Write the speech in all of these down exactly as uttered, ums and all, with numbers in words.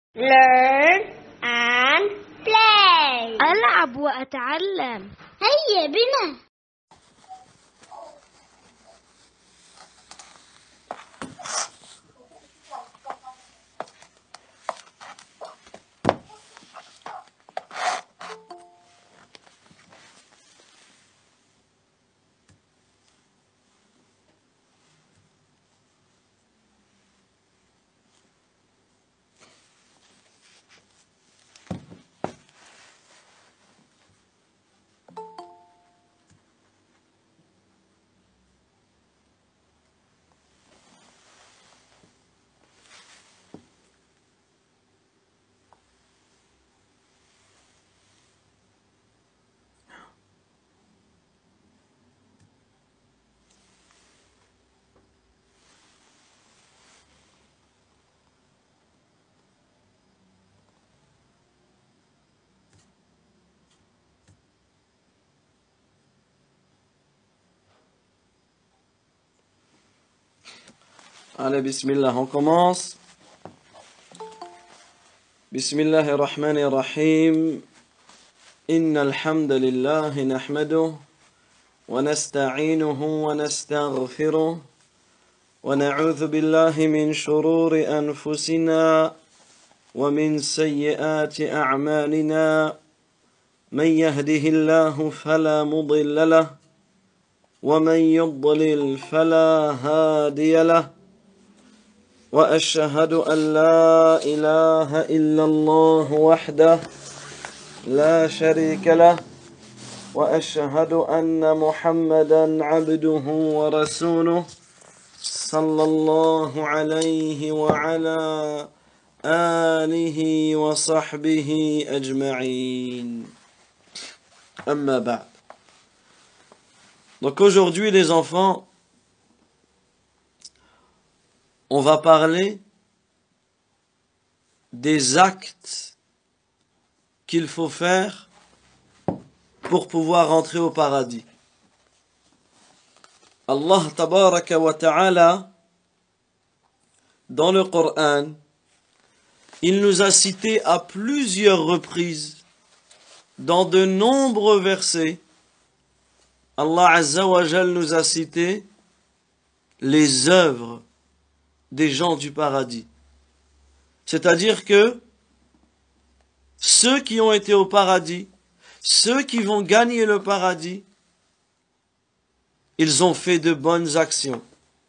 Learn and play. ألعب وأتعلم. هيا بنا. Allez, bismillah, on commence. Bismillahir Rahmanir Rahim. Innal hamdalillah nahmaduhu wa nasta'inuhu wa nastaghfiruh wa na'udhu billahi min shururi anfusina wa min sayyiati a'malina. Man yahdihillahu fala mudilla lahu wa man yudlil fala hadiya lahu. وأشهد أن لا إله إلا الله وحده لا شريك له وأشهد أن محمدا عبده ورسوله صلى الله عليه وعلى آله وصحبه أجمعين أما بعد. Donc aujourd'hui les enfants, on va parler des actes qu'il faut faire pour pouvoir entrer au paradis. Allah tabaraka wa ta'ala, dans le Coran, il nous a cité à plusieurs reprises, dans de nombreux versets, Allah azza wa jal nous a cité les œuvres des gens du paradis. C'est-à-dire que ceux qui ont été au paradis, ceux qui vont gagner le paradis, ils ont fait de bonnes actions.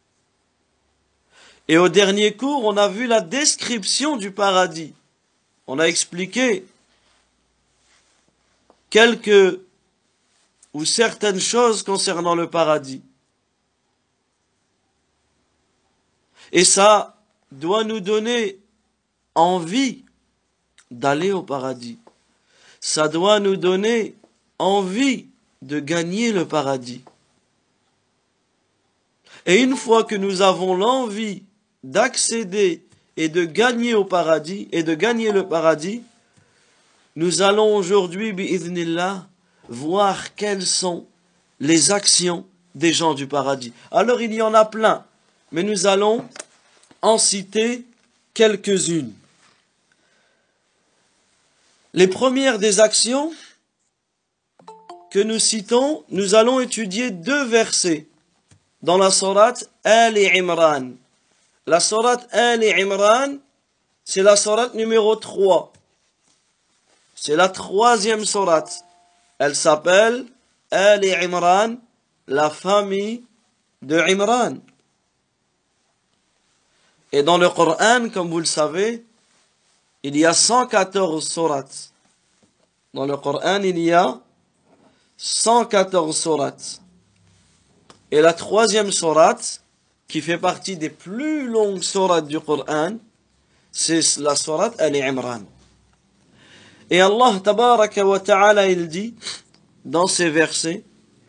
Et au dernier cours, on a vu la description du paradis. On a expliqué quelques ou certaines choses concernant le paradis. Et ça doit nous donner envie d'aller au paradis. Ça doit nous donner envie de gagner le paradis. Et une fois que nous avons l'envie d'accéder et de gagner au paradis, et de gagner le paradis, nous allons aujourd'hui, bi'idhnillah, voir quelles sont les actions des gens du paradis. Alors il y en a plein, mais nous allons en citer quelques-unes. Les premières des actions que nous citons, nous allons étudier deux versets dans la sourate Ali Imran. La sourate Ali Imran, c'est la sourate numéro trois. C'est la troisième sourate. Elle s'appelle Ali Imran, la famille de Imran. Et dans le Coran, comme vous le savez, il y a cent quatorze sourates. Dans le Coran, il y a cent quatorze sourates. Et la troisième sourate, qui fait partie des plus longues sourates du Coran, c'est la sourate Al-Imran. Et Allah tabaraka wa ta'ala, il dit, dans ces versets,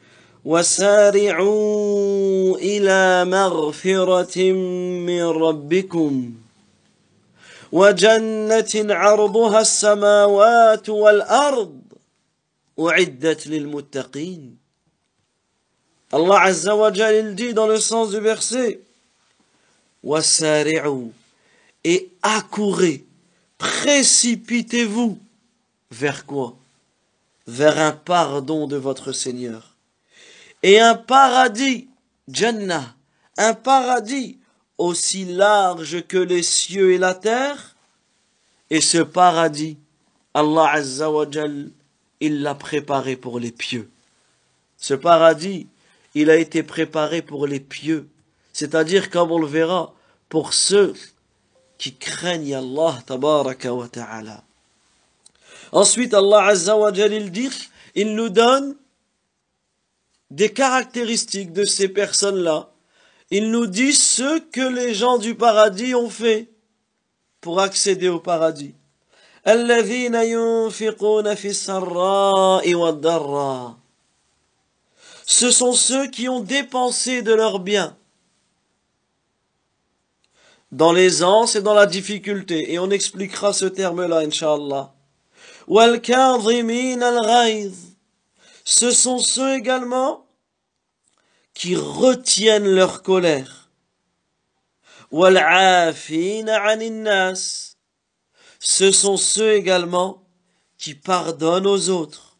وَسَارِعُوا إِلَى مَغْفِرَةٍ مِّن رَبِّكُمْ وَجَنَّةٍ عَرْضُهَا السَّمَاوَاتُ وَالْأَرْضُ أُعِدَّتْ لِلْمُتَّقِينَ. Allah Azza wa Jal, il dit dans le sens du verset, وَسَارِعُوا, et accourez précipitez-vous vers quoi? Vers un pardon de votre Seigneur. Et un paradis, Jannah, un paradis aussi large que les cieux et la terre. Et ce paradis, Allah Azza wa Jal, il l'a préparé pour les pieux. Ce paradis, il a été préparé pour les pieux. C'est-à-dire, comme on le verra, pour ceux qui craignent Allah tabaraka wa ta'ala. Ensuite, Allah Azza wa Jal, il dit, il nous donne des caractéristiques de ces personnes-là. Il nous dit ce que les gens du paradis ont fait pour accéder au paradis. الذين ينفقون في السراء والضراء. Ce sont ceux qui ont dépensé de leurs biens dans l'aisance et dans la difficulté. Et on expliquera ce terme-là, Inch'Allah. وَالْكَاظِمِينَ الْغَيْظِ. Ce sont ceux également qui retiennent leur colère. وَالْعَافِينَ عَنِ النَّاسِ. Ce sont ceux également qui pardonnent aux autres.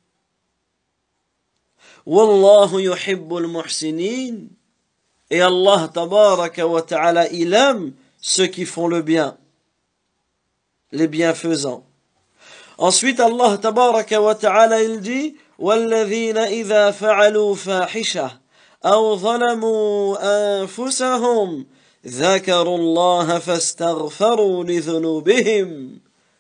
Wallahu yuhibbul muhsinin. Et Allah tabaraka wa ta'ala, il aime ceux qui font le bien, les bienfaisants. Ensuite, Allah tabaraka wa ta'ala, il dit, والذين إذا فعلوا فاحشة أو ظلموا أنفسهم ذكروا الله فاستغفروا لذنوبهم.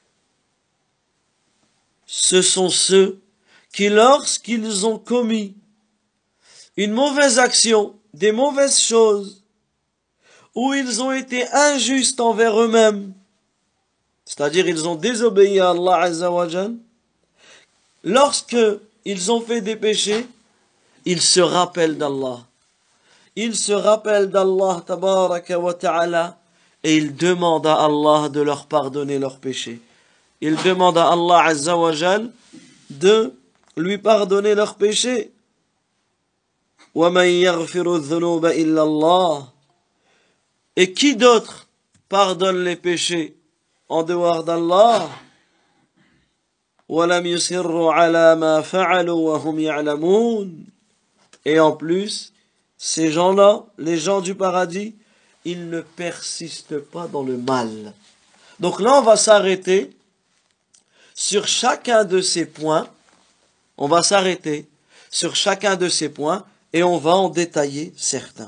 Ce sont ceux qui, lorsqu'ils ont commis une mauvaise action, des mauvaises choses, où ils ont été injustes envers eux-mêmes, c'est-à-dire ils ont désobéi à Allah Azza wa Jal, lorsque ils ont fait des péchés, ils se rappellent d'Allah. Ils se rappellent d'Allah tabaraka wa ta'ala et ils demandent à Allah de leur pardonner leurs péchés. Ils demandent à Allah Azza wa Jal de lui pardonner leurs péchés. وَمَنْ يَغْفِرُ الذُّنُوبَ إِلَّا اللَّهِ. Et qui d'autre pardonne les péchés en dehors d'Allah? وَلَمْ يُصِرُّوا عَلَى مَا فَعَلُوا وَهُمْ يَعْلَمُونَ. Et en plus, ces gens-là, les gens du paradis, ils ne persistent pas dans le mal. Donc là, on va s'arrêter sur chacun de ces points. On va s'arrêter sur chacun de ces points et on va en détailler certains.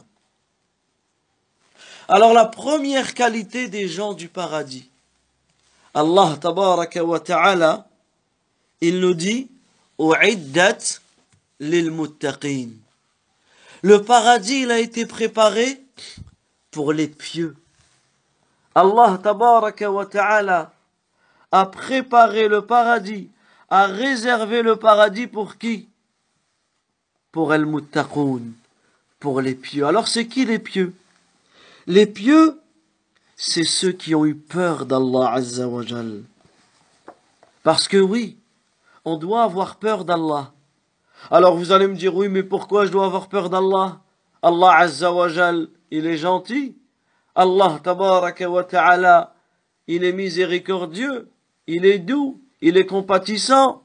Alors la première qualité des gens du paradis, Allah tabaraka wa ta'ala, il nous dit u'iddat lil muttaqin. Le paradis, il a été préparé pour les pieux. Allah tabaraka wa ta'ala a préparé le paradis, a réservé le paradis pour qui? Pour al-muttaqoun, pour les pieux. Alors c'est qui les pieux? Les pieux, c'est ceux qui ont eu peur d'Allah Azza wa Jal. Parce que oui, on doit avoir peur d'Allah. Alors vous allez me dire, oui, mais pourquoi je dois avoir peur d'Allah? Allah Azza wa Jal, il est gentil. Allah tabaraka wa ta'ala, il est miséricordieux, il est doux, il est compatissant.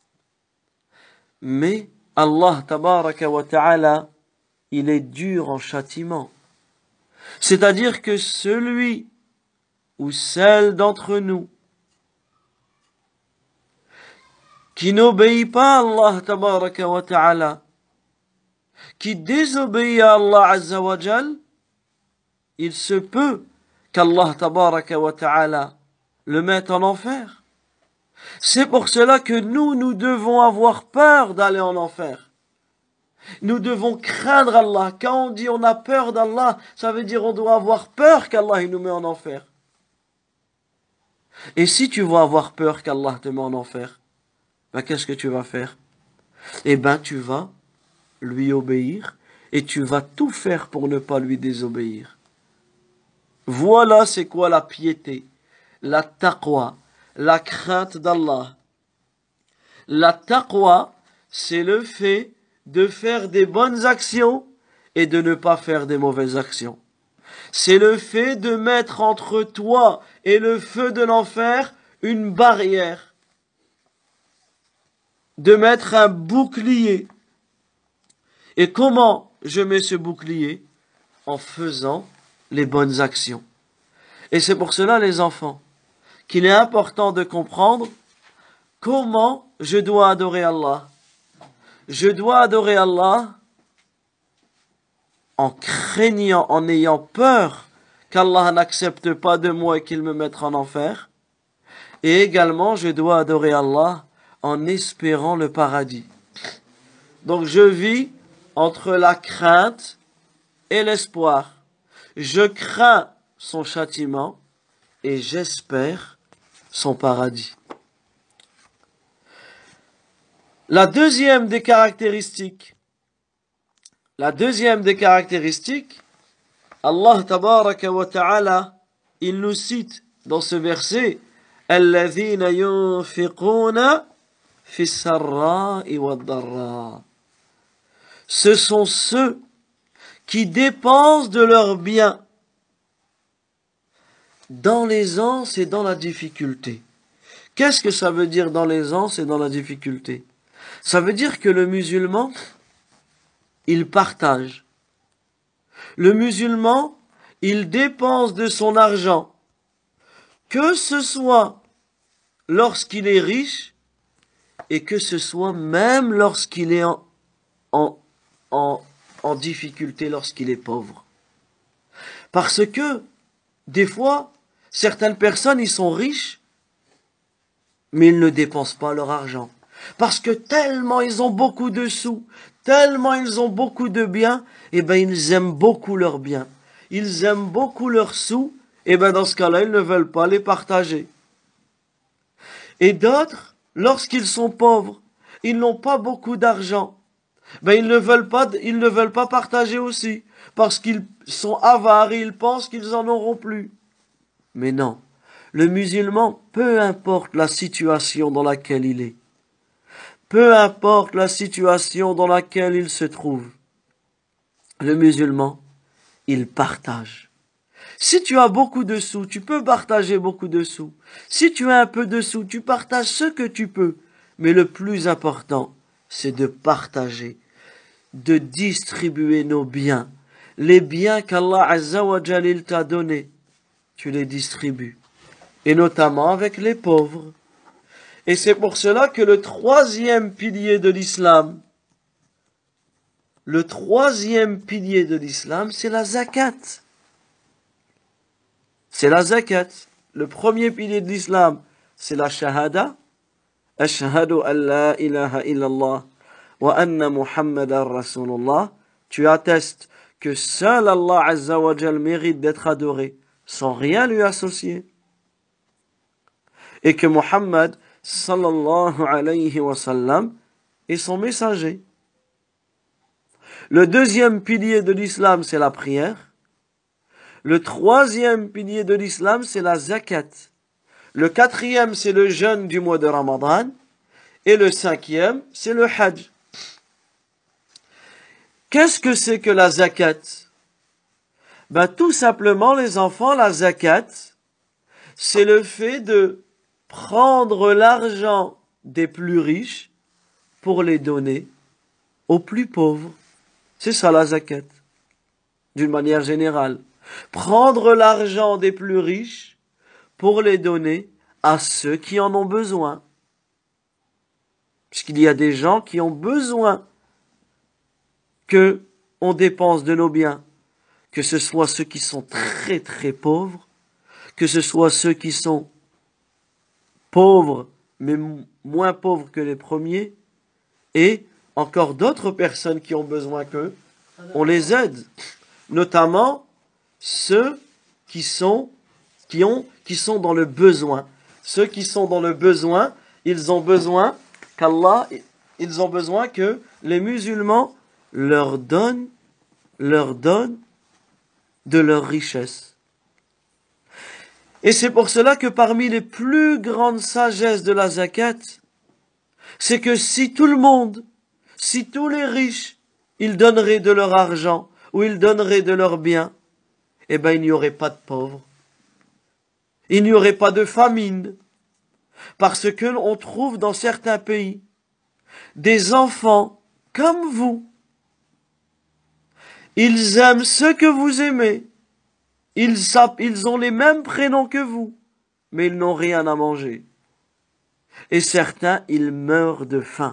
Mais Allah tabaraka wa ta'ala, il est dur en châtiment. C'est-à-dire que celui ou celle d'entre nous qui n'obéit pas à Allah tabaraka wa ta'ala, qui désobéit à Allah Azza wa Jal, il se peut qu'Allah tabaraka wa ta'ala le mette en enfer. C'est pour cela que nous, nous devons avoir peur d'aller en enfer. Nous devons craindre Allah. Quand on dit on a peur d'Allah, ça veut dire on doit avoir peur qu'Allah nous met en enfer. Et si tu vas avoir peur qu'Allah te met en enfer, ben qu'est-ce que tu vas faire? Eh ben tu vas lui obéir et tu vas tout faire pour ne pas lui désobéir. Voilà c'est quoi la piété, la taqwa, la crainte d'Allah. La taqwa, c'est le fait de faire des bonnes actions et de ne pas faire des mauvaises actions. C'est le fait de mettre entre toi et le feu de l'enfer une barrière, de mettre un bouclier. Et comment je mets ce bouclier? En faisant les bonnes actions. Et c'est pour cela, les enfants, qu'il est important de comprendre comment je dois adorer Allah. Je dois adorer Allah en craignant, en ayant peur qu'Allah n'accepte pas de moi et qu'il me mette en enfer. Et également, je dois adorer Allah en espérant le paradis. Donc je vis entre la crainte et l'espoir. Je crains son châtiment et j'espère son paradis. La deuxième des caractéristiques, la deuxième des caractéristiques, Allah tabaraka wa ta'ala, il nous cite dans ce verset, الذين ينفقون في السراء والضراء. Ce sont ceux qui dépensent de leurs biens dans l'aisance et dans la difficulté. Qu'est-ce que ça veut dire dans l'aisance et dans la difficulté? Ça veut dire que le musulman, il partage. Le musulman, il dépense de son argent, que ce soit lorsqu'il est riche et que ce soit même lorsqu'il est en, en, en, en difficulté, lorsqu'il est pauvre. Parce que, des fois, certaines personnes, ils sont riches, mais ils ne dépensent pas leur argent. Parce que tellement ils ont beaucoup de sous, tellement ils ont beaucoup de biens, et ben ils aiment beaucoup leurs biens. Ils aiment beaucoup leurs sous, et ben dans ce cas-là, ils ne veulent pas les partager. Et d'autres, lorsqu'ils sont pauvres, ils n'ont pas beaucoup d'argent, ben ils ne veulent pas, ils ne veulent pas partager aussi, parce qu'ils sont avares et ils pensent qu'ils en auront plus. Mais non, le musulman, peu importe la situation dans laquelle il est, peu importe la situation dans laquelle il se trouve, le musulman, il partage. Si tu as beaucoup de sous, tu peux partager beaucoup de sous. Si tu as un peu de sous, tu partages ce que tu peux. Mais le plus important, c'est de partager, de distribuer nos biens. Les biens qu'Allah Azza wa Jalil t'a donnés, tu les distribues. Et notamment avec les pauvres. Et c'est pour cela que le troisième pilier de l'islam, le troisième pilier de l'islam, c'est la zakat. C'est la zakat. Le premier pilier de l'islam, c'est la shahada. Ashhadu an la ilaha illallah wa anna Muhammadan Rasulullah. Tu attestes que seul Allah Azza wa Jal mérite d'être adoré sans rien lui associer. Et que Muhammad sallallahu alayhi wa sallam est son messager. Le deuxième pilier de l'islam, c'est la prière. Le troisième pilier de l'islam, c'est la zakat. Le quatrième, c'est le jeûne du mois de Ramadan. Et le cinquième, c'est le hajj. Qu'est-ce que c'est que la zakat? Ben, tout simplement, les enfants, la zakat, c'est le fait de prendre l'argent des plus riches pour les donner aux plus pauvres. C'est ça la zakat, d'une manière générale. Prendre l'argent des plus riches pour les donner à ceux qui en ont besoin. Puisqu'il y a des gens qui ont besoin que on dépense de nos biens. Que ce soit ceux qui sont très très pauvres, que ce soit ceux qui sont pauvres, mais moins pauvres que les premiers, et encore d'autres personnes qui ont besoin qu'eux, on les aide. Notamment ceux qui sont, qui ont, qui sont dans le besoin. Ceux qui sont dans le besoin, ils ont besoin qu'Allah, ils ont besoin que les musulmans leur donnent, leur donnent de leur richesse. Et c'est pour cela que parmi les plus grandes sagesses de la zakat, c'est que si tout le monde, si tous les riches, ils donneraient de leur argent ou ils donneraient de leurs biens, eh ben il n'y aurait pas de pauvres. Il n'y aurait pas de famine. Parce que on trouve dans certains pays des enfants comme vous. Ils aiment ce que vous aimez. Ils, ils ont les mêmes prénoms que vous, mais ils n'ont rien à manger. Et certains, ils meurent de faim.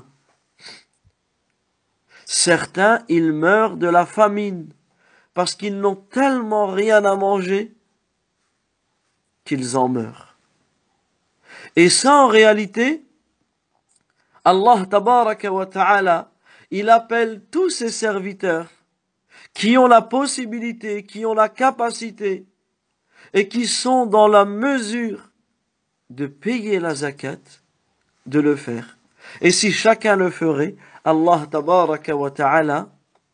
Certains, ils meurent de la famine, parce qu'ils n'ont tellement rien à manger qu'ils en meurent. Et ça, en réalité, Allah tabaraka wa ta'ala, il appelle tous ses serviteurs qui ont la possibilité, qui ont la capacité et qui sont dans la mesure de payer la zakat, de le faire. Et si chacun le ferait, Allah tabaraka wa ta'ala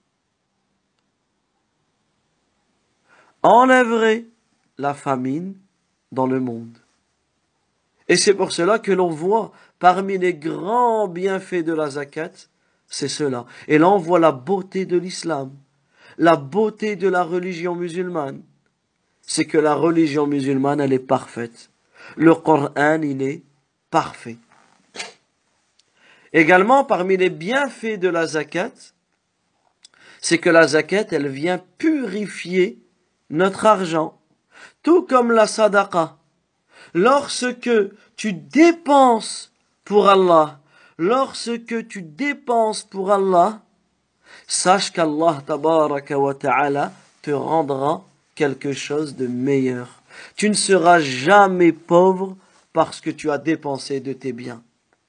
enlèverait la famine dans le monde. Et c'est pour cela que l'on voit parmi les grands bienfaits de la zakat, c'est cela. Et là on voit la beauté de l'islam, la beauté de la religion musulmane. C'est que la religion musulmane, elle est parfaite. Le Coran, il est parfait. Également, parmi les bienfaits de la zakat, c'est que la zakat, elle vient purifier notre argent. Tout comme la sadaqa. Lorsque tu dépenses pour Allah, lorsque tu dépenses pour Allah, sache qu'Allah tabaraka wa ta'ala te rendra quelque chose de meilleur. Tu ne seras jamais pauvre parce que tu as dépensé de tes biens.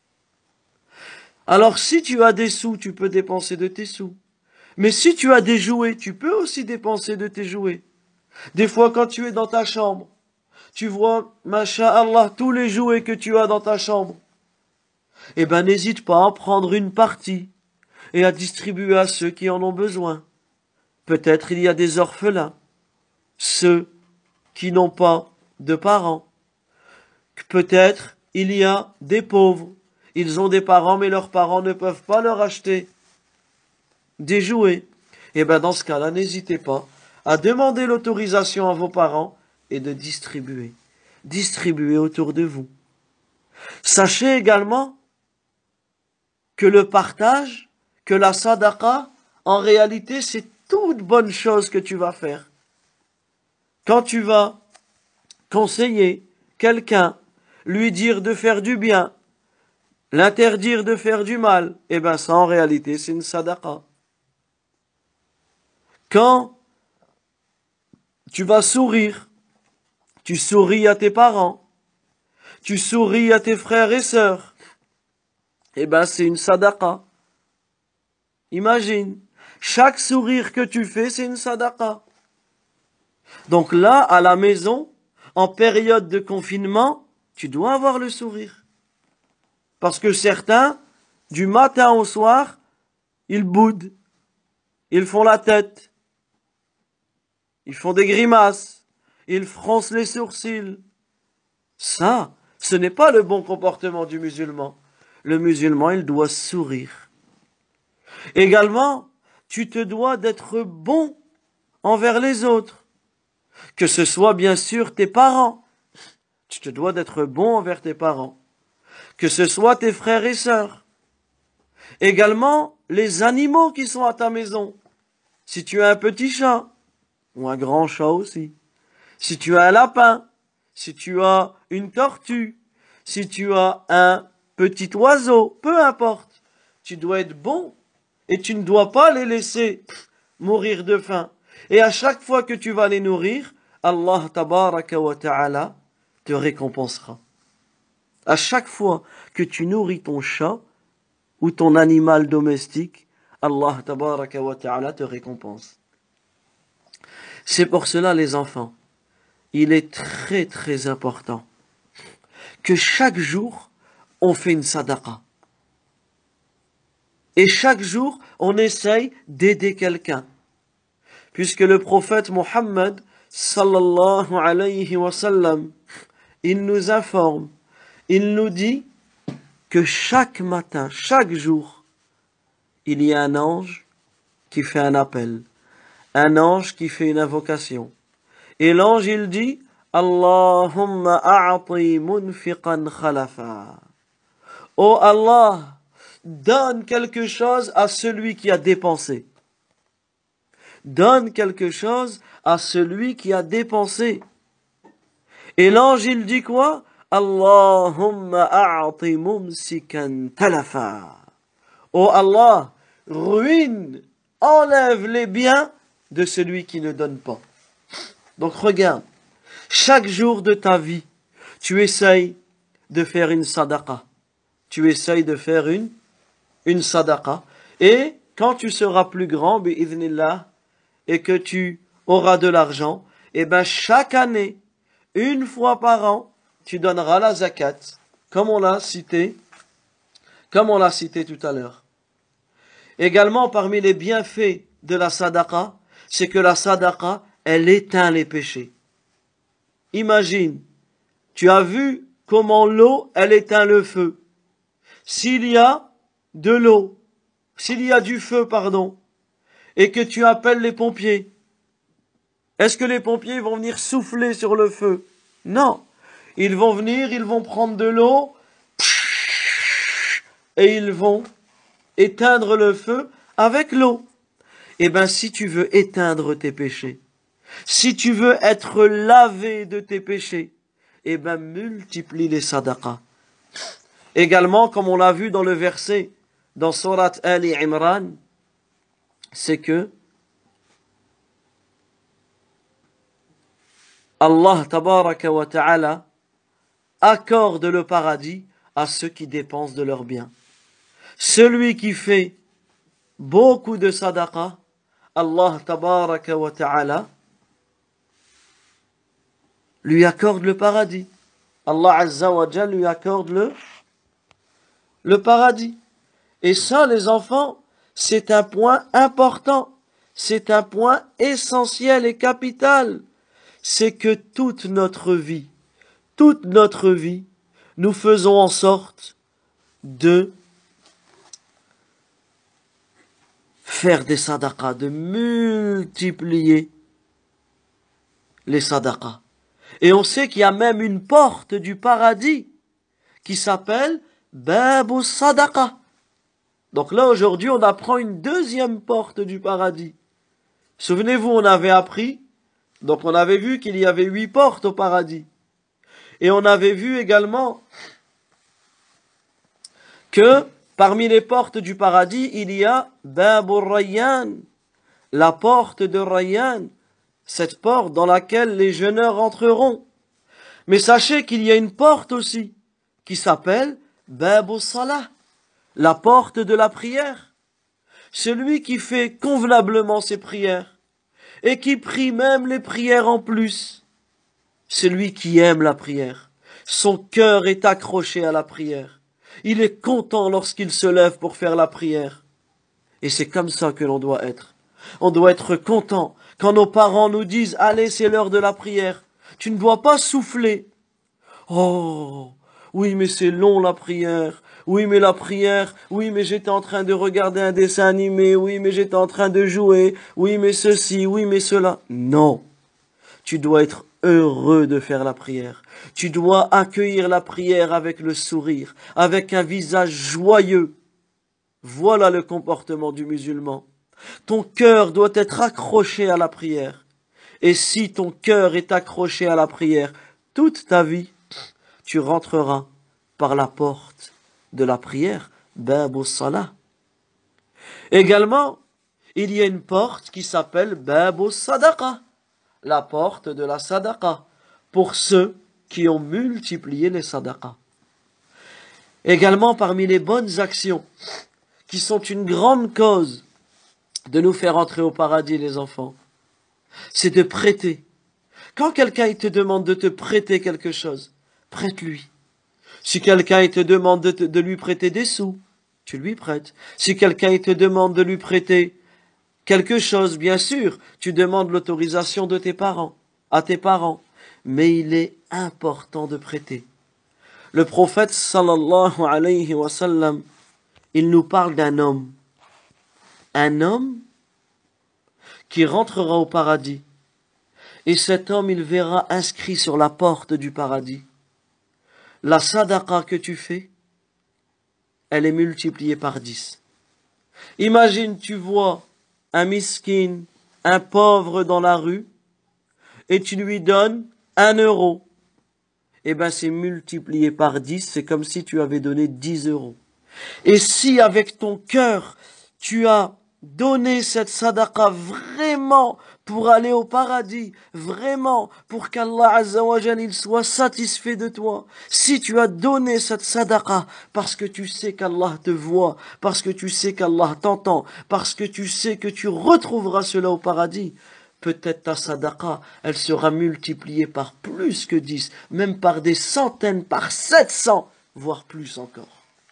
Alors si tu as des sous, tu peux dépenser de tes sous. Mais si tu as des jouets, tu peux aussi dépenser de tes jouets. Des fois quand tu es dans ta chambre, tu vois, masha'Allah, tous les jouets que tu as dans ta chambre. Eh ben n'hésite pas à en prendre une partie et à distribuer à ceux qui en ont besoin. Peut-être il y a des orphelins, ceux qui n'ont pas de parents. Peut-être il y a des pauvres. Ils ont des parents, mais leurs parents ne peuvent pas leur acheter des jouets. Et bien dans ce cas-là, n'hésitez pas à demander l'autorisation à vos parents et de distribuer. Distribuer autour de vous. Sachez également que le partage, que la sadaqa, en réalité, c'est toute bonne chose que tu vas faire. Quand tu vas conseiller quelqu'un, lui dire de faire du bien, l'interdire de faire du mal, eh bien ça en réalité c'est une sadaqa. Quand tu vas sourire, tu souris à tes parents, tu souris à tes frères et sœurs, eh bien c'est une sadaqa. Imagine, chaque sourire que tu fais c'est une sadaqa. Donc là, à la maison, en période de confinement, tu dois avoir le sourire. Parce que certains, du matin au soir, ils boudent, ils font la tête, ils font des grimaces, ils froncent les sourcils. Ça, ce n'est pas le bon comportement du musulman. Le musulman, il doit sourire. Également, tu te dois d'être bon envers les autres. Que ce soit bien sûr tes parents. Tu te dois d'être bon envers tes parents. Que ce soit tes frères et sœurs. Également, les animaux qui sont à ta maison. Si tu as un petit chat, ou un grand chat aussi. Si tu as un lapin, si tu as une tortue, si tu as un petit oiseau, peu importe. Tu dois être bon et tu ne dois pas les laisser mourir de faim. Et à chaque fois que tu vas les nourrir, Allah tabaraka wa ta'ala te récompensera. À chaque fois que tu nourris ton chat ou ton animal domestique, Allah tabaraka wa ta'ala te récompense. C'est pour cela, les enfants, il est très très important que chaque jour, on fait une sadaqa. Et chaque jour, on essaye d'aider quelqu'un. Puisque le prophète Mohammed, sallallahu alayhi wa sallam, il nous informe, il nous dit que chaque matin, chaque jour, il y a un ange qui fait un appel, un ange qui fait une invocation. Et l'ange, il dit, Allahumma a'ti munfiqan khalafa. Oh Allah, donne quelque chose à celui qui a dépensé. Donne quelque chose à celui qui a dépensé. Et l'ange, il dit quoi? Allahumma a'ti mumsikan talafa. Oh Allah, ruine, enlève les biens de celui qui ne donne pas. Donc regarde, chaque jour de ta vie, tu essayes de faire une sadaqa. Tu essayes de faire une, une sadaqa. Et quand tu seras plus grand, bi'idhnillah, et que tu auras de l'argent, et ben chaque année, une fois par an, tu donneras la zakat, comme on l'a cité, comme on l'a cité tout à l'heure. Également, parmi les bienfaits de la sadaqa, c'est que la sadaqa, elle éteint les péchés. Imagine, tu as vu comment l'eau, elle éteint le feu. S'il y a de l'eau, s'il y a du feu, pardon, et que tu appelles les pompiers, est-ce que les pompiers vont venir souffler sur le feu? Non. Ils vont venir, ils vont prendre de l'eau, et ils vont éteindre le feu avec l'eau. Eh bien, si tu veux éteindre tes péchés, si tu veux être lavé de tes péchés, eh bien, multiplie les sadaqas. Également, comme on l'a vu dans le verset, dans Surat Ali Imran, c'est que Allah tabaraka wa ta'ala accorde le paradis à ceux qui dépensent de leurs biens. Celui qui fait beaucoup de sadaqa, Allah tabaraka wa ta'ala lui accorde le paradis. Allah azza wa jal lui accorde le, le paradis. Et ça, les enfants, c'est un point important. C'est un point essentiel et capital. C'est que toute notre vie, toute notre vie, nous faisons en sorte de faire des sadaqas, de multiplier les sadaqas. Et on sait qu'il y a même une porte du paradis qui s'appelle Babu Sadaqa. Donc là, aujourd'hui, on apprend une deuxième porte du paradis. Souvenez-vous, on avait appris, donc on avait vu qu'il y avait huit portes au paradis. Et on avait vu également que parmi les portes du paradis, il y a Babu Rayyan, la porte de Rayyan, cette porte dans laquelle les jeûneurs entreront. Mais sachez qu'il y a une porte aussi qui s'appelle Babu Salah, la porte de la prière. Celui qui fait convenablement ses prières et qui prie même les prières en plus, celui qui aime la prière, son cœur est accroché à la prière. Il est content lorsqu'il se lève pour faire la prière. Et c'est comme ça que l'on doit être. On doit être content quand nos parents nous disent « Allez, c'est l'heure de la prière ». Tu ne dois pas souffler. « Oh, oui, mais c'est long la prière. Oui, mais la prière. Oui, mais j'étais en train de regarder un dessin animé. Oui, mais j'étais en train de jouer. Oui, mais ceci. Oui, mais cela. » Non. Tu dois être heureux de faire la prière. Tu dois accueillir la prière avec le sourire, avec un visage joyeux. Voilà le comportement du musulman. Ton cœur doit être accroché à la prière. Et si ton cœur est accroché à la prière, toute ta vie, tu rentreras par la porte de la prière, Babu Salah. Également, il y a une porte qui s'appelle Babu Sadaqa, la porte de la sadaqa, pour ceux qui ont multiplié les sadaqas. Également, parmi les bonnes actions qui sont une grande cause de nous faire entrer au paradis, les enfants, c'est de prêter. Quand quelqu'un te demande de te prêter quelque chose, prête-lui. Si quelqu'un te demande de, te, de lui prêter des sous, tu lui prêtes. Si quelqu'un te demande de lui prêter quelque chose, bien sûr, tu demandes l'autorisation de tes parents, à tes parents. Mais il est important de prêter. Le prophète sallallahu alayhi wa sallam, il nous parle d'un homme. Un homme qui rentrera au paradis. Et cet homme, il verra inscrit sur la porte du paradis, la sadaqa que tu fais, elle est multipliée par dix. Imagine, tu vois un miskin, un pauvre dans la rue, et tu lui donnes un euro. Eh bien, c'est multiplié par dix, c'est comme si tu avais donné dix euros. Et si avec ton cœur, tu as donné cette sadaqa vraiment pour aller au paradis, vraiment pour qu'Allah Azza wa Jal il soit satisfait de toi, si tu as donné cette sadaqa parce que tu sais qu'Allah te voit, parce que tu sais qu'Allah t'entend, parce que tu sais que tu retrouveras cela au paradis, peut-être ta sadaqa, elle sera multipliée par plus que dix, même par des centaines, par sept cents, voire plus encore.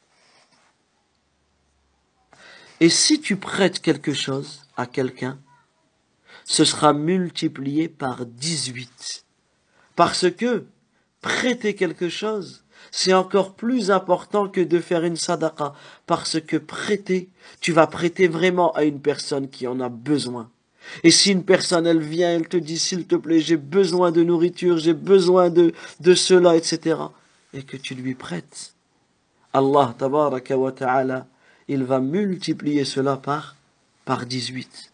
Et si tu prêtes quelque chose à quelqu'un, ce sera multiplié par dix-huit. Parce que prêter quelque chose, c'est encore plus important que de faire une sadaqa. Parce que prêter, tu vas prêter vraiment à une personne qui en a besoin. Et si une personne, elle vient, elle te dit, s'il te plaît, j'ai besoin de nourriture, j'ai besoin de, de cela, et cetera. Et que tu lui prêtes. Allah, tabaraka wa ta'ala, il va multiplier cela par, par dix-huit.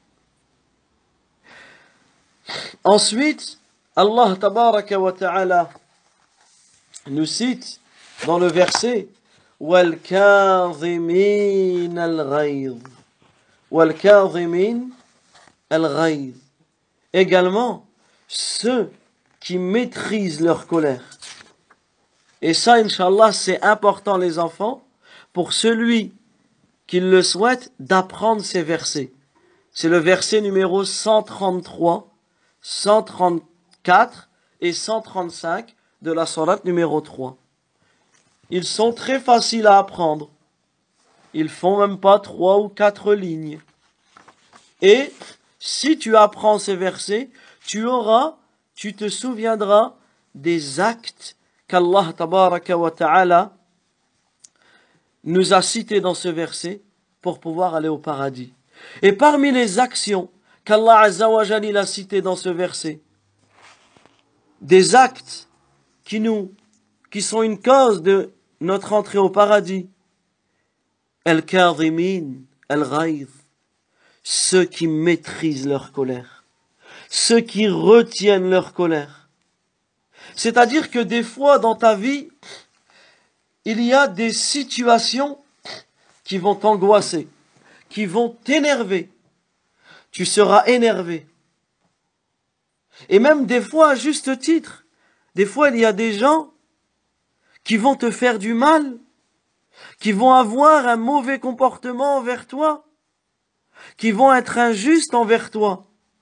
Ensuite, Allah tabaraka wa ta'ala nous cite dans le verset wal kadhimin al-ghayz wal kadhimin al-ghayz, également ceux qui maîtrisent leur colère. Et ça, Inch'Allah, c'est important, les enfants, pour celui qui le souhaite, d'apprendre ces versets. C'est le verset numéro cent trente-trois, cent trente-quatre et cent trente-cinq de la sourate numéro trois. Ils sont très faciles à apprendre. Ils font même pas trois ou quatre lignes. Et si tu apprends ces versets, tu auras, tu te souviendras des actes qu'Allah tabaraka wa ta'ala nous a cités dans ce verset pour pouvoir aller au paradis. Et parmi les actions qu'Allah Azza wa Jal a citées dans ce verset, des actes qui nous, qui sont une cause de notre entrée au paradis, al-kadhimin al-ghayz, ceux qui maîtrisent leur colère, ceux qui retiennent leur colère. C'est-à-dire que des fois dans ta vie, il y a des situations qui vont t'angoisser, qui vont t'énerver. Tu seras énervé. Et même des fois, à juste titre, des fois il y a des gens qui vont te faire du mal, qui vont avoir un mauvais comportement envers toi, qui vont être injustes envers toi.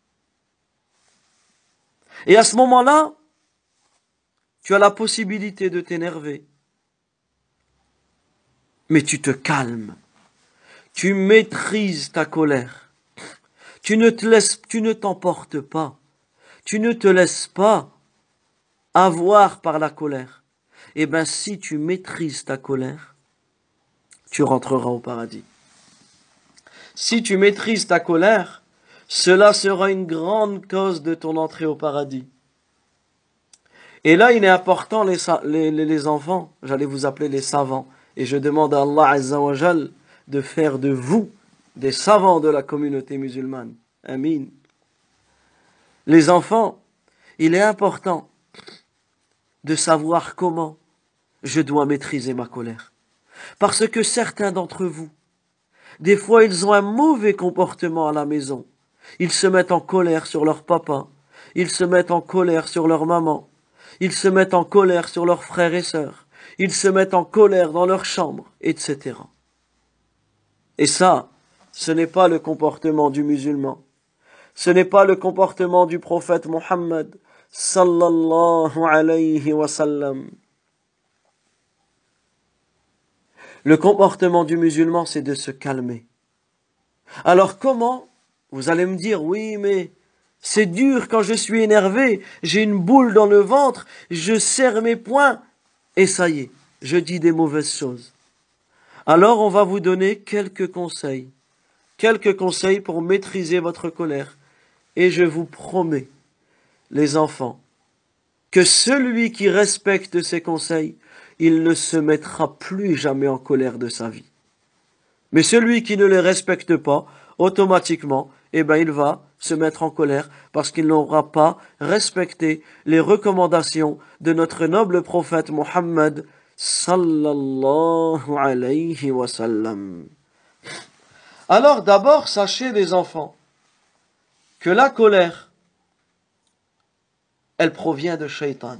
Et à ce moment-là, tu as la possibilité de t'énerver. Mais tu te calmes. Tu maîtrises ta colère. Tu ne te laisses, tu ne t'emportes pas. Tu ne te laisses pas avoir par la colère. Eh bien, si tu maîtrises ta colère, tu rentreras au paradis. Si tu maîtrises ta colère, cela sera une grande cause de ton entrée au paradis. Et là, il est important, les, les, les enfants, j'allais vous appeler les savants, et je demande à Allah Azza wa Jal de faire de vous des savants de la communauté musulmane. Amin. Les enfants, il est important de savoir comment je dois maîtriser ma colère. Parce que certains d'entre vous, des fois, ils ont un mauvais comportement à la maison. Ils se mettent en colère sur leur papa. Ils se mettent en colère sur leur maman. Ils se mettent en colère sur leurs frères et sœurs. Ils se mettent en colère dans leur chambre, et cetera. Et ça, ce n'est pas le comportement du musulman. Ce n'est pas le comportement du prophète Mohammed, sallallahu alayhi wa sallam. Le comportement du musulman, c'est de se calmer. Alors comment? Vous allez me dire, oui, mais c'est dur quand je suis énervé, j'ai une boule dans le ventre, je serre mes poings, et ça y est, je dis des mauvaises choses. Alors on va vous donner quelques conseils, quelques conseils pour maîtriser votre colère. Et je vous promets, les enfants, que celui qui respecte ses conseils, il ne se mettra plus jamais en colère de sa vie. Mais celui qui ne les respecte pas, automatiquement, eh ben, il va se mettre en colère parce qu'il n'aura pas respecté les recommandations de notre noble prophète Mohammed sallallahu alayhi wa sallam. Alors d'abord, sachez les enfants que la colère, elle provient de Shaitan.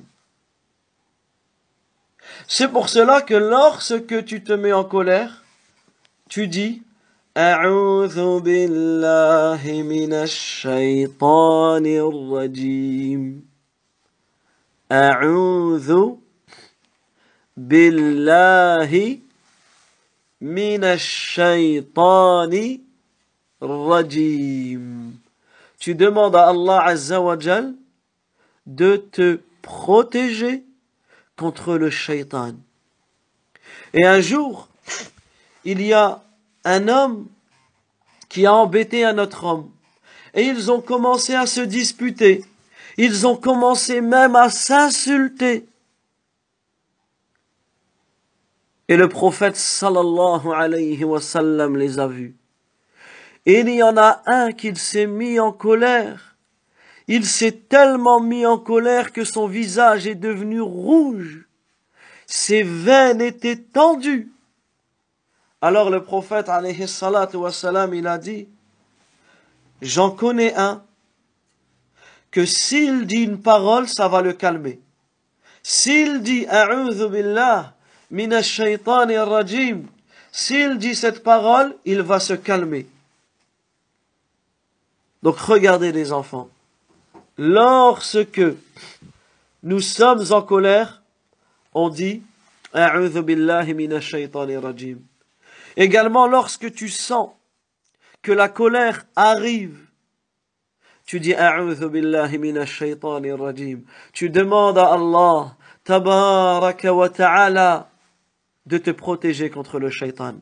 C'est pour cela que lorsque tu te mets en colère, tu dis أعوذ بالله من الشيطان الرجيم أعوذ بالله من الشيطان الرجيم. Tu demandes à Allah Azza wa Jal de te protéger contre le shaitan. Et un jour, il y a un homme qui a embêté un autre homme. Et ils ont commencé à se disputer. Ils ont commencé même à s'insulter. Et le prophète sallallahu alayhi wa sallam les a vus. Et il y en a un qui s'est mis en colère. Il s'est tellement mis en colère que son visage est devenu rouge. Ses veines étaient tendues. Alors le prophète alayhi salatu wa salam, il a dit, j'en connais un, que s'il dit une parole, ça va le calmer. S'il dit a'udhu billah minash shaitani rajim, s'il dit cette parole, il va se calmer. Donc regardez les enfants, lorsque nous sommes en colère, on dit a'udhu billahi minash shaitani rajim. Également, lorsque tu sens que la colère arrive, tu dis A'udhu billahi minash shaitani rajim. Tu demandes à Allah, tabaraka wa ta'ala, de te protéger contre le shaitan.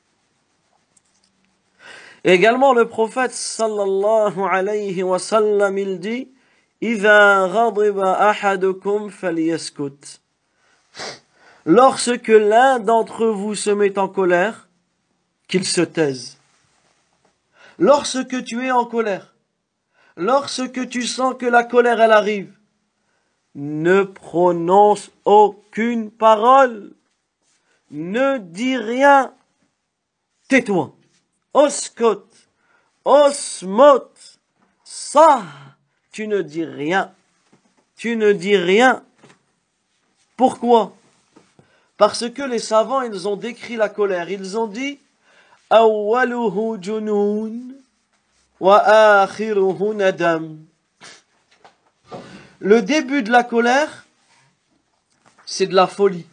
Également, le prophète sallallahu alayhi wa sallam, il dit Idha ghadiba ahadukum falyaskut. Lorsque l'un d'entre vous se met en colère, qu'il se taise. Lorsque tu es en colère, lorsque tu sens que la colère elle arrive, ne prononce aucune parole, ne dis rien, tais-toi. Oskot, osmot, ça, tu ne dis rien, tu ne dis rien. Pourquoi? Parce que les savants, ils ont décrit la colère, ils ont dit أوله جنون وآخره ندم. Le début de la colère, c'est de la folie.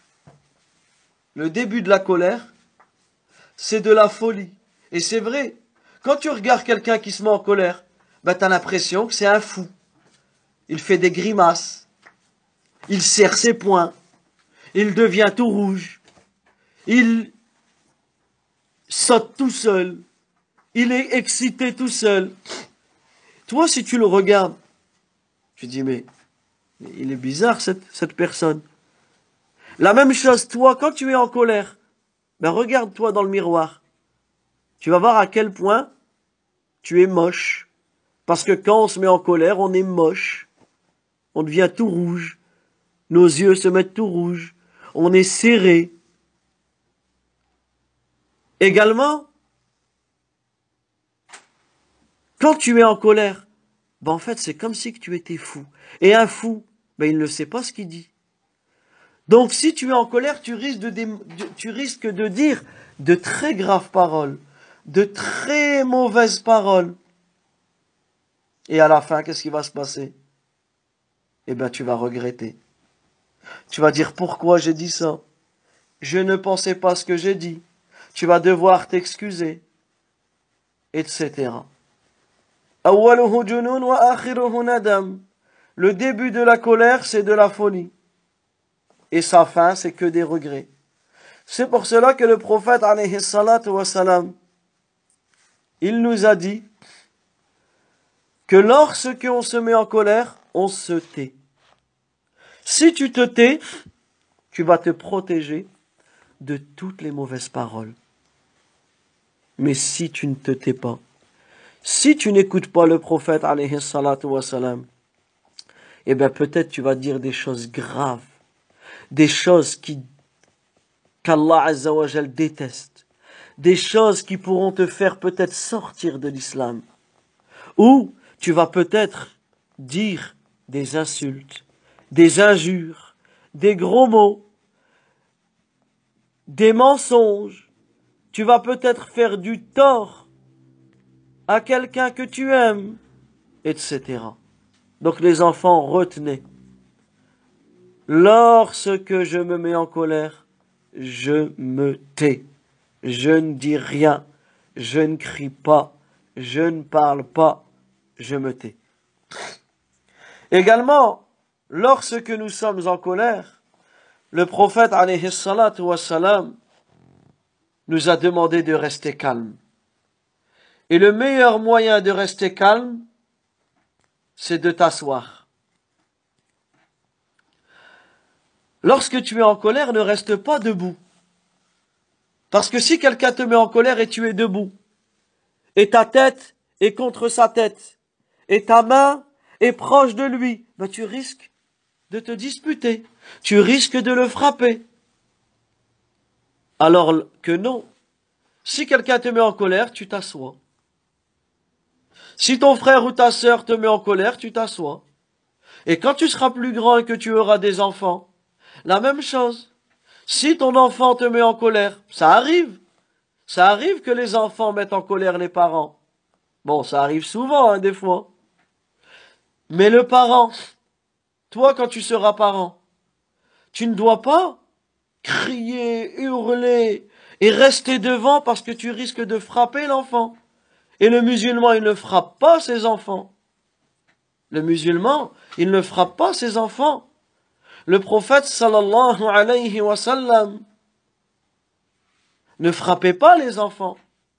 Le début de la colère, c'est de la folie. Et c'est vrai, quand tu regardes quelqu'un qui se met en colère, ben tu as l'impression que c'est un fou. Il fait des grimaces, il serre ses poings, il devient tout rouge, il saute tout seul, il est excité tout seul. Toi, si tu le regardes, tu dis, mais, mais il est bizarre cette, cette personne. La même chose, toi, quand tu es en colère, ben regarde-toi dans le miroir. Tu vas voir à quel point tu es moche. Parce que quand on se met en colère, on est moche. On devient tout rouge. Nos yeux se mettent tout rouges. On est serré. Également, quand tu es en colère, ben en fait, c'est comme si que tu étais fou. Et un fou, ben il ne sait pas ce qu'il dit. Donc, si tu es en colère, tu risques de, de, tu risques de dire de très graves paroles, de très mauvaises paroles. Et à la fin, qu'est-ce qui va se passer? Eh ben, tu vas regretter. Tu vas dire, pourquoi j'ai dit ça? Je ne pensais pas ce que j'ai dit. Tu vas devoir t'excuser, et cetera. Le début de la colère, c'est de la folie. Et sa fin, c'est que des regrets. C'est pour cela que le prophète, alayhi salatu wa salam, il nous a dit que lorsque on se met en colère, on se tait. Si tu te tais, tu vas te protéger de toutes les mauvaises paroles. Mais si tu ne te tais pas, si tu n'écoutes pas le prophète, alayhi salatu wa salam, eh bien peut-être tu vas dire des choses graves, des choses qui, qu'Allah Azza wa Jal déteste, des choses qui pourront te faire peut-être sortir de l'islam. Ou tu vas peut-être dire des insultes, des injures, des gros mots, des mensonges. Tu vas peut-être faire du tort à quelqu'un que tu aimes, et cetera. Donc les enfants, retenez. Lorsque je me mets en colère, je me tais. Je ne dis rien, je ne crie pas, je ne parle pas, je me tais. Également, lorsque nous sommes en colère, le prophète alayhi salatu wa salam nous a demandé de rester calme. Et le meilleur moyen de rester calme, c'est de t'asseoir. Lorsque tu es en colère, ne reste pas debout. Parce que si quelqu'un te met en colère et tu es debout, et ta tête est contre sa tête, et ta main est proche de lui, ben tu risques de te disputer, tu risques de le frapper. Alors que non, si quelqu'un te met en colère, tu t'assois. Si ton frère ou ta sœur te met en colère, tu t'assois. Et quand tu seras plus grand et que tu auras des enfants, la même chose. Si ton enfant te met en colère, ça arrive. Ça arrive que les enfants mettent en colère les parents. Bon, ça arrive souvent, hein, des fois. Mais le parent, toi, quand tu seras parent, tu ne dois pas crier, hurler et rester devant parce que tu risques de frapper l'enfant. Et le musulman, il ne frappe pas ses enfants. Le musulman, il ne frappe pas ses enfants. Le prophète, sallallahu alayhi wa sallam, ne frappait pas les enfants.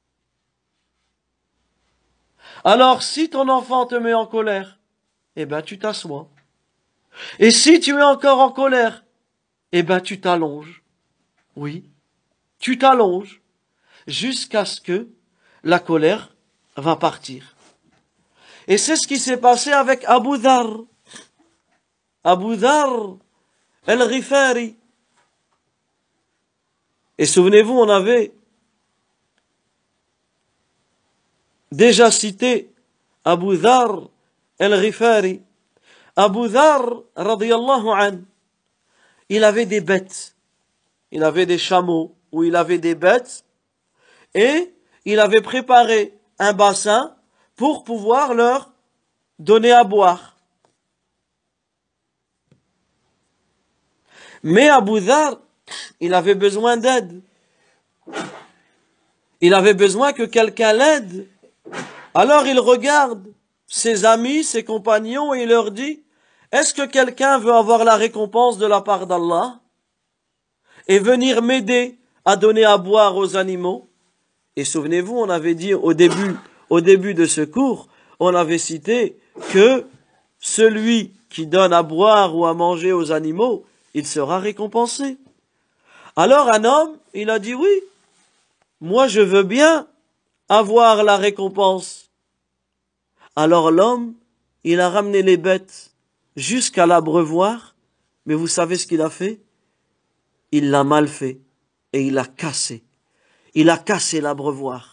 Alors, si ton enfant te met en colère, eh ben, tu t'assois. Et si tu es encore en colère, eh ben, tu t'allonges. Oui, tu t'allonges jusqu'à ce que la colère va partir. Et c'est ce qui s'est passé avec Abu Dharr. Abu Dharr al-Ghifari. Et souvenez-vous, on avait déjà cité Abu Dharr al-Ghifari. Abu Dharr, radiyallahu an, il avait des bêtes. Il avait des chameaux, ou il avait des bêtes, et il avait préparé un bassin pour pouvoir leur donner à boire. Mais Abu Dharr, il avait besoin d'aide. Il avait besoin que quelqu'un l'aide. Alors il regarde ses amis, ses compagnons, et il leur dit, est-ce que quelqu'un veut avoir la récompense de la part d'Allah et venir m'aider à donner à boire aux animaux? Et souvenez-vous, on avait dit au début, au début de ce cours, on avait cité que celui qui donne à boire ou à manger aux animaux, il sera récompensé. Alors un homme, il a dit oui, moi je veux bien avoir la récompense. Alors l'homme, il a ramené les bêtes jusqu'à l'abreuvoir, mais vous savez ce qu'il a fait? Il l'a mal fait et il a cassé. Il a cassé l'abreuvoir.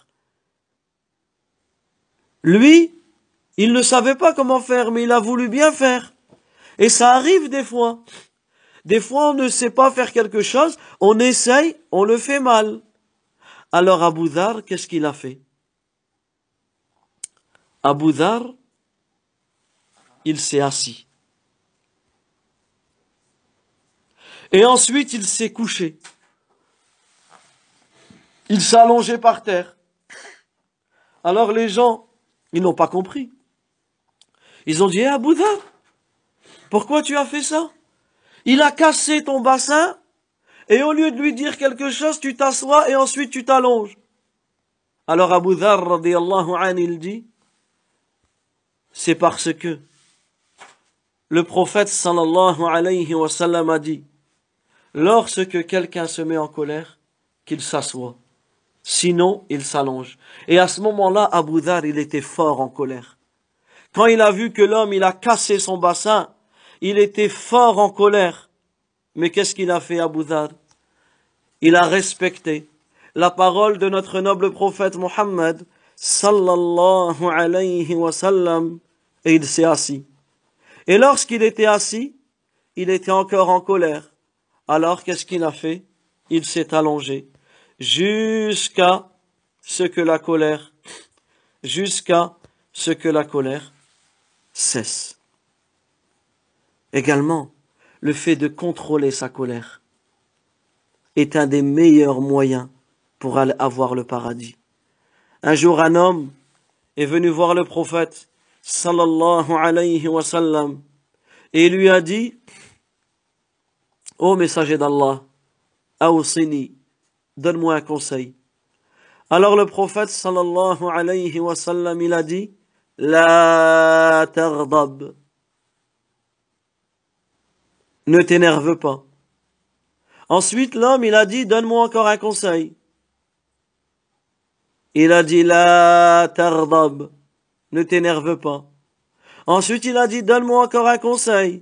Lui, il ne savait pas comment faire, mais il a voulu bien faire. Et ça arrive des fois. Des fois, on ne sait pas faire quelque chose, on essaye, on le fait mal. Alors Abu Dharr, qu'est-ce qu'il a fait? Abu Dharr, il s'est assis. Et ensuite, il s'est couché. Il s'est allongé par terre. Alors les gens, ils n'ont pas compris. Ils ont dit, eh, Abu Dharr, pourquoi tu as fait ça? Il a cassé ton bassin, et au lieu de lui dire quelque chose, tu t'assois et ensuite tu t'allonges. Alors Abu Dharr, radiyallahu anhu, il dit, c'est parce que le prophète sallallahu alayhi wa sallam a dit, lorsque quelqu'un se met en colère, qu'il s'assoie. Sinon, il s'allonge. Et à ce moment-là, Abu Dhar, il était fort en colère. Quand il a vu que l'homme, il a cassé son bassin, il était fort en colère. Mais qu'est-ce qu'il a fait, Abu Dhar? Il a respecté la parole de notre noble prophète Mohammed, sallallahu alayhi wa sallam, et il s'est assis. Et lorsqu'il était assis, il était encore en colère. Alors, qu'est-ce qu'il a fait? Il s'est allongé jusqu'à ce que la colère, jusqu'à ce que la colère cesse. Également, le fait de contrôler sa colère est un des meilleurs moyens pour aller avoir le paradis. Un jour, un homme est venu voir le prophète, sallallahu alayhi wa sallam, et il lui a dit, ô messager d'Allah, awsini, donne-moi un conseil. Alors le prophète, sallallahu alayhi wa sallam, il a dit, la taghdab, ne t'énerve pas. Ensuite, l'homme, il a dit, donne-moi encore un conseil. Il a dit, la taghdab, ne t'énerve pas. Ensuite, il a dit, donne-moi encore un conseil.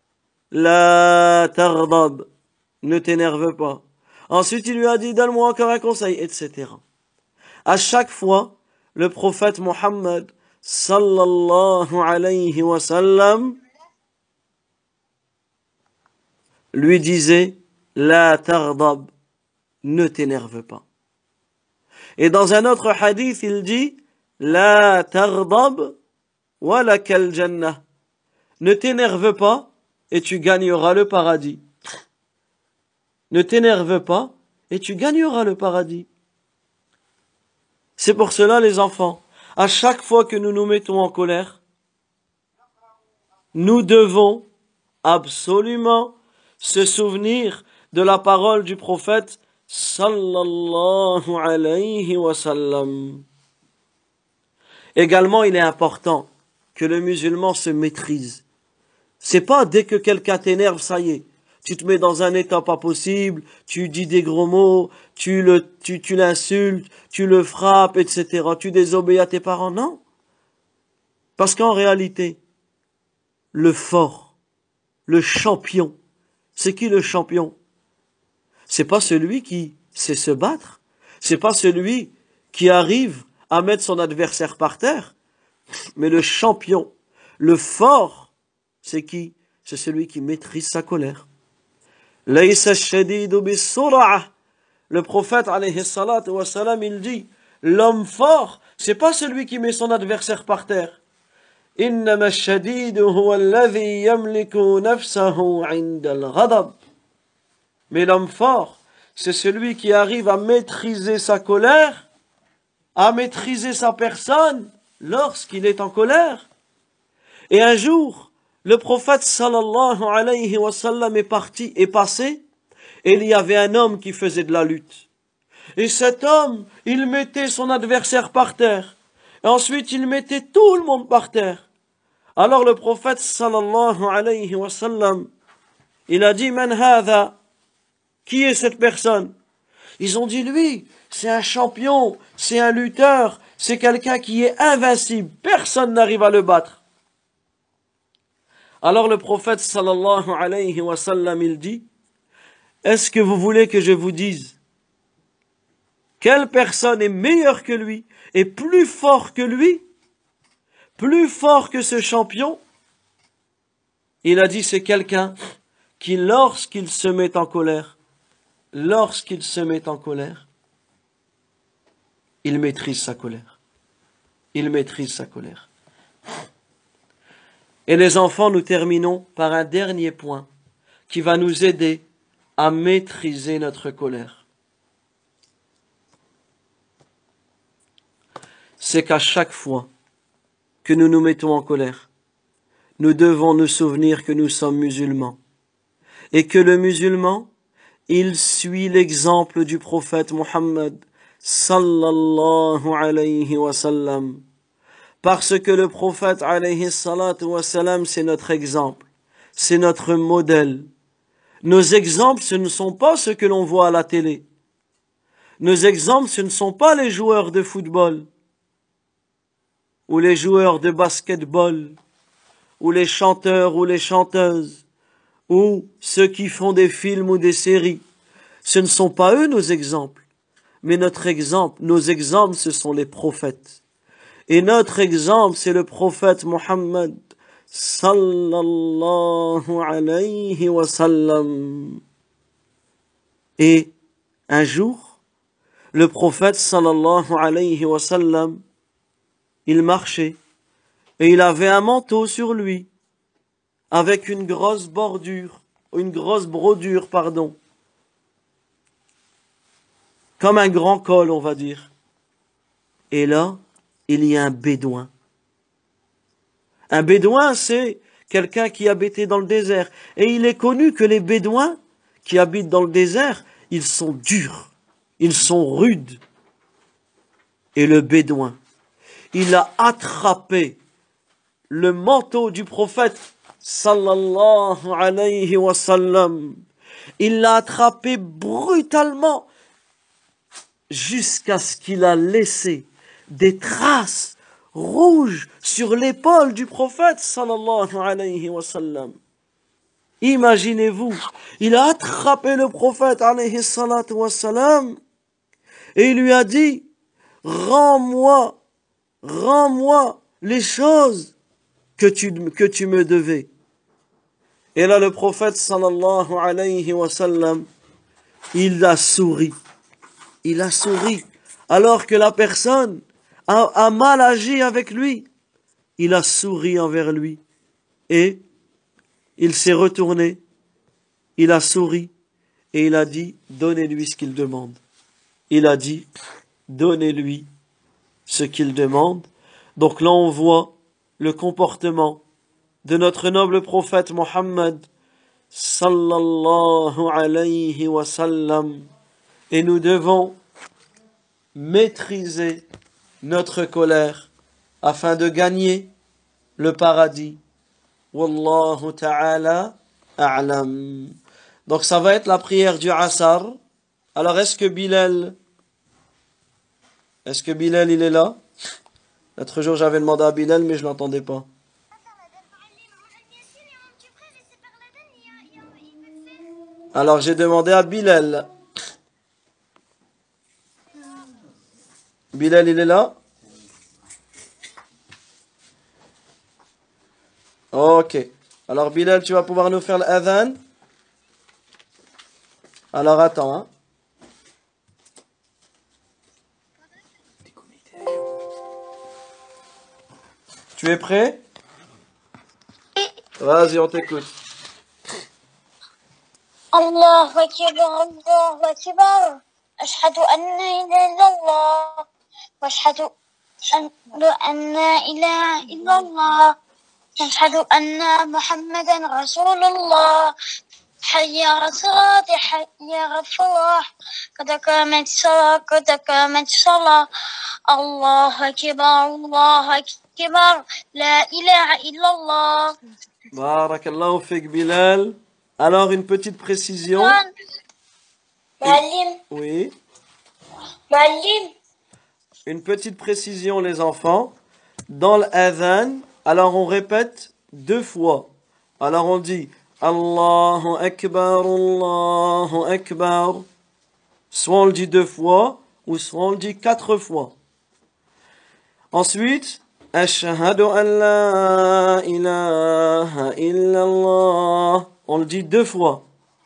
La taghdab, ne t'énerve pas. Ensuite, il lui a dit, donne-moi encore un conseil, et cetera. À chaque fois, le prophète Mohammed, sallallahu alayhi wa sallam, lui disait, la taghdab, ne t'énerve pas. Et dans un autre hadith, il dit, la taghdab, wa lakal jannah. Ne t'énerve pas, et tu gagneras le paradis. Ne t'énerve pas, et tu gagneras le paradis. C'est pour cela, les enfants, à chaque fois que nous nous mettons en colère, nous devons absolument se souvenir de la parole du prophète sallallahu alayhi wa sallam. Également, il est important que le musulman se maîtrise. C'est pas dès que quelqu'un t'énerve, ça y est, tu te mets dans un état pas possible, tu dis des gros mots, tu le, tu, tu l'insultes, tu le frappes, et cetera. Tu désobéis à tes parents. Non. Parce qu'en réalité, le fort, le champion, c'est qui le champion? C'est pas celui qui sait se battre. C'est pas celui qui arrive à mettre son adversaire par terre. Mais le champion, le fort, c'est qui? C'est celui qui maîtrise sa colère. Laysa ash-shadidu bis-sur'ah. Le prophète, alayhi salatu wa salam, il dit, l'homme fort, c'est pas celui qui met son adversaire par terre. Innama ash-shadidu huwa alladhi yamliku nafsahu 'inda al-ghadab. Mais l'homme fort, c'est celui qui arrive à maîtriser sa colère, à maîtriser sa personne lorsqu'il est en colère. Et un jour, le prophète sallallahu alayhi wa sallam est parti, est passé, et il y avait un homme qui faisait de la lutte. Et cet homme, il mettait son adversaire par terre. Et ensuite, il mettait tout le monde par terre. Alors le prophète sallallahu alayhi wa sallam, il a dit, Man hadha? Qui est cette personne? Ils ont dit, lui, c'est un champion, c'est un lutteur, c'est quelqu'un qui est invincible. Personne n'arrive à le battre. Alors le prophète sallallahu alayhi wa sallam, il dit, est-ce que vous voulez que je vous dise quelle personne est meilleure que lui et plus fort que lui, plus fort que ce champion? Il a dit, c'est quelqu'un qui, lorsqu'il se met en colère, lorsqu'il se met en colère, il maîtrise sa colère. Il maîtrise sa colère. Et les enfants, nous terminons par un dernier point qui va nous aider à maîtriser notre colère. C'est qu'à chaque fois que nous nous mettons en colère, nous devons nous souvenir que nous sommes musulmans et que le musulman, il suit l'exemple du prophète Mohammed sallallahu alayhi wa sallam. Parce que le prophète alayhi salatu wa sallam, c'est notre exemple. c'est notre modèle. Nos exemples, ce ne sont pas ceux que l'on voit à la télé. Nos exemples, ce ne sont pas les joueurs de football, ou les joueurs de basketball, ou les chanteurs ou les chanteuses, ou ceux qui font des films ou des séries. Ce ne sont pas eux nos exemples, mais notre exemple, nos exemples, ce sont les prophètes. Et notre exemple, c'est le prophète Mohammed sallallahu alayhi wa sallam. Et un jour, le prophète sallallahu alayhi wa sallam, il marchait et il avait un manteau sur lui avec une grosse bordure, une grosse brodure, pardon, comme un grand col, on va dire. Et là, il y a un bédouin. Un bédouin, c'est quelqu'un qui habitait dans le désert. Et il est connu que les bédouins qui habitent dans le désert, ils sont durs, ils sont rudes. Et le bédouin, il a attrapé le manteau du prophète sallallahu alayhi wa sallam. Il l'a attrapé brutalement jusqu'à ce qu'il a laissé des traces rouges sur l'épaule du prophète sallallahu alayhi wa sallam. Imaginez-vous, il a attrapé le prophète alayhi salatu wa sallam et il lui a dit: rends-moi, rends-moi les choses que tu, que tu me devais. Et là le prophète sallallahu alayhi wa sallam, il a souri. Il a souri alors que la personne a, a mal agi avec lui. Il a souri envers lui et il s'est retourné, il a souri et il a dit: donnez-lui ce qu'il demande. Il a dit: donnez-lui ce qu'il demande. Donc là on voit le comportement de notre noble prophète Mohammed sallallahu alayhi wa sallam. Et nous devons maîtriser notre colère afin de gagner le paradis. Wallahu ta'ala a'lam. Donc ça va être la prière du Asr. Alors est-ce que Bilal, est-ce que Bilal il est là? L'autre jour j'avais demandé à Bilal mais je l'entendais pas. Alors j'ai demandé à Bilal. Bilal, il est là? Ok. Alors Bilal, tu vas pouvoir nous faire l'adhan? Alors attends, hein. Tu es prêt? Vas-y, on t'écoute. Allahu Akbar, Allahu Akbar. أشهد أن لا إله إلا الله وأشهد أن لا إله إلا الله أشهد أن محمدا رسول الله حي على الصلاة حي على الفلاح قد قامت الصلاة قد قامت الصلاة الله أكبر الله أكبر لا إله إلا الله. Barakallahu fik Bilal. Alors une petite précision. Malim. Oui. Malim. Une petite précision les enfants. Dans l'adhan, alors on répète deux fois. Alors on dit Allahu Akbar, Allahu Akbar. Soit on le dit deux fois, ou soit on le dit quatre fois. Ensuite, Ashhadu an la ilaha illallah. On le dit deux fois.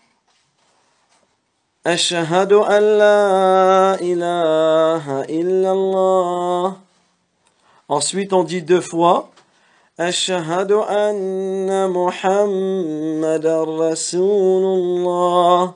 أشهد أن لا إله إلا الله. Ensuite on dit deux fois أشهد أن محمدا رسول الله.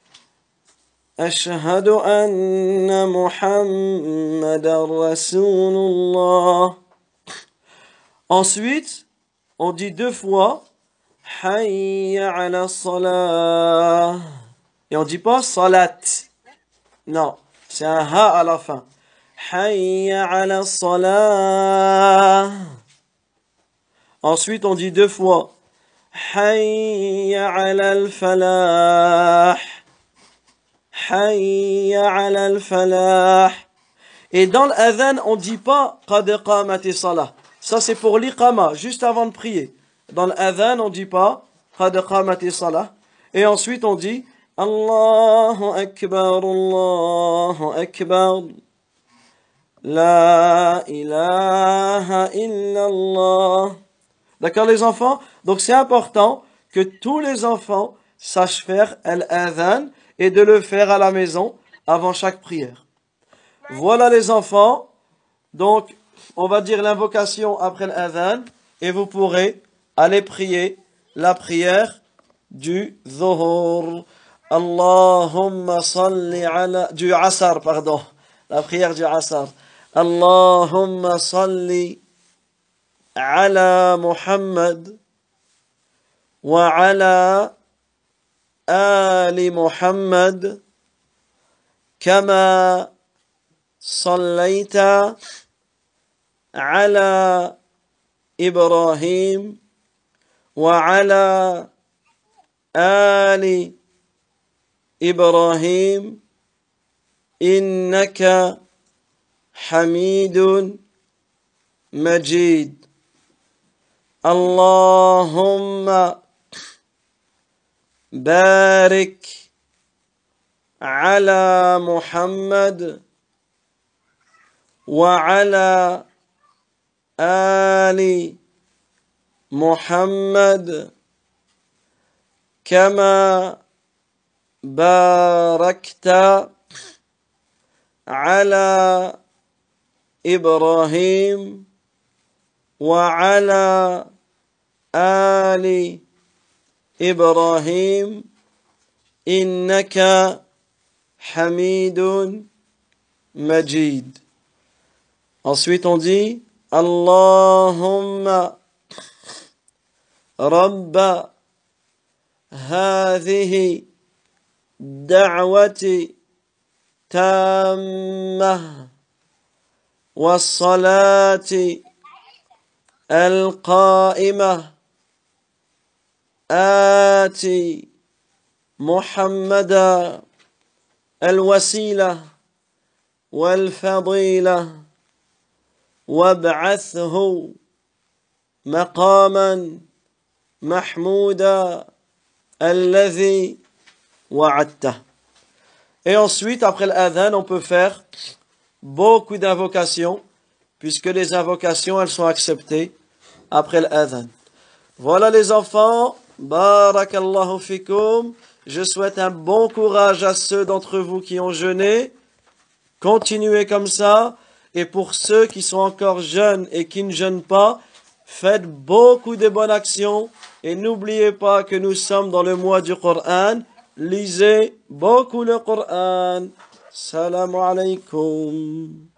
أشهد أن محمدا رسول الله. Ensuite on dit deux fois حي على الصلاة. Et on dit pas salat. Non, c'est un ha à la fin. Hayya ala salah. Ensuite, on dit deux fois حي على الفلاح حي على الفلاح. Et dans l'adhan, on ne dit pas قد قامت الصلاة. Ça c'est pour l'iqama, juste avant de prier. Dans l'adhan, on ne dit pas قد قامت الصلاة. Et ensuite on dit Allahu Akbar, Allahu Akbar. La ilaha illallah. D'accord les enfants? Donc c'est important que tous les enfants sachent faire al-adhan et de le faire à la maison avant chaque prière. Voilà les enfants. Donc on va dire l'invocation après l'adhan et vous pourrez aller prier la prière du zuhur. Allahumma salli ala du asar, pardon. La prière du asar. Allahumma salli ala Muhammad wa ala ali Muhammad kama sallaita ala Ibrahim wa ala ali Ibrahim innaka Hamidun Majid. Allahumma barik ala Muhammad wa ala ali Muhammad kama barakta ala Ibrahim wa ala ali Ibrahim innaka Hamidun Majid. Ensuite on dit Allahumma Rabba هذه دعوة تامة والصلاة القائمة آتي محمدا الوسيلة والفضيلة وابعثه مقاما محمودا الذي وعدته. Et ensuite, après l'adhan, on peut faire beaucoup d'invocations, puisque les invocations, elles sont acceptées après l'adhan. Voilà les enfants, barakallahu fikum. Je souhaite un bon courage à ceux d'entre vous qui ont jeûné. Continuez comme ça. Et pour ceux qui sont encore jeunes et qui ne jeûnent pas, faites beaucoup de bonnes actions. Et n'oubliez pas que nous sommes dans le mois du Coran. Lisez beaucoup le Coran. Salam alaikum.